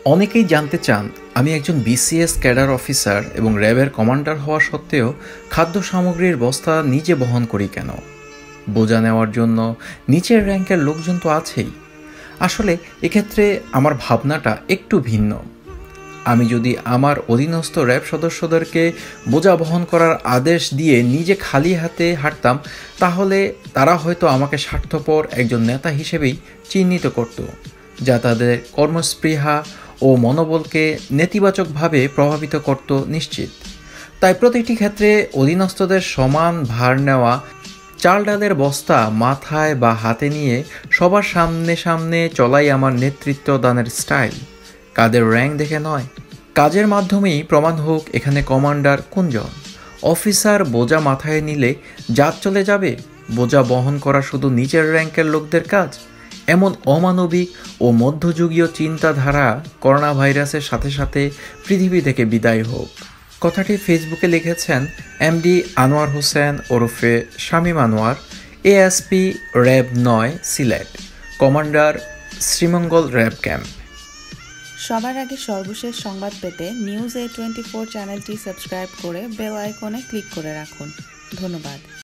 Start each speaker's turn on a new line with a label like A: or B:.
A: অনেকেই জানতে চান আমি একজন বিসিএস ক্যাডার অফিসার এবং র্যাবের কমান্ডার হওয়া সত্ত্বেও খাদ্য সামগ্রীর বস্তা নিজে বহন করি কেন। বোঝা নেওয়ার জন্য নিচের র্যাঙ্কের লোকজন তো আছেই। আসলে এক্ষেত্রে আমার ভাবনাটা একটু ভিন্ন। আমি যদি আমার অধীনস্থ র্যাব সদস্যদেরকে বোঝা বহন করার আদেশ দিয়ে নিজে খালি হাতে হাঁটতাম, তাহলে তারা হয়তো আমাকে স্বার্থপর একজন নেতা হিসেবেই চিহ্নিত করত, যা তাদের কর্মস্পৃহা ও মনোবলকে নেতিবাচকভাবে প্রভাবিত করত নিশ্চিত। তাই প্রতিটি ক্ষেত্রে অধীনস্থদের সমান ভার নেওয়া, চাল ডালের বস্তা মাথায় বা হাতে নিয়ে সবার সামনে সামনে চলাই আমার নেতৃত্ব দানের স্টাইল। কাদের র্যাঙ্ক দেখে নয়, কাজের মাধ্যমেই প্রমাণ হোক এখানে কমান্ডার কোনজন। অফিসার বোঝা মাথায় নিলে জাত চলে যাবে, বোঝা বহন করা শুধু নিচের র্যাঙ্কের লোকদের কাজ। এমন অমানবিক ও মধ্যযুগীয় চিন্তাধারা করোনা ভাইরাসের সাথে সাথে পৃথিবী থেকে বিদায় হোক। কথাটি ফেসবুকে লিখেছেন এমডি আনোয়ার হোসেন ওরফে Shamim Anwar, ASP RAB ৯ Sylhet, commander Sreemangal RAB camp.
B: সবার আগে সর্বশেষ সংবাদ পেতে নিউজ A24 চ্যানেলটি সাবস্ক্রাইব করে বেল আইকনে ক্লিক করে রাখুন। ধন্যবাদ।